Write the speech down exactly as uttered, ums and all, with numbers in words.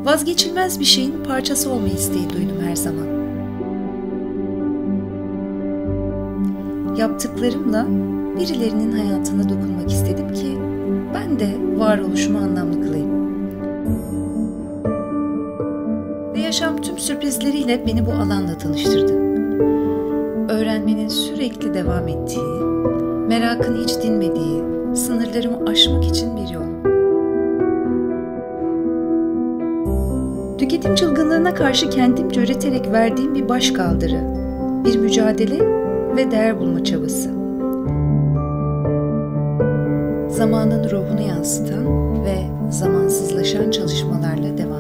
Vazgeçilmez bir şeyin parçası olma isteği duydum her zaman. Yaptıklarımla birilerinin hayatına dokunmak istedim ki ben de varoluşumu anlamlı kılayım. Ve yaşam tüm sürprizleriyle beni bu alanla tanıştırdı. Öğrenmenin sürekli devam ettiği, merakın hiç dinmediği, sınırlarımı aşmak için bir yol. Tüketim çılgınlığına karşı kendimce üreterek verdiğim bir başkaldırı, bir mücadele ve değer bulma çabası. Zamanın ruhunu yansıtan ve zamansızlaşan çalışmalarla devam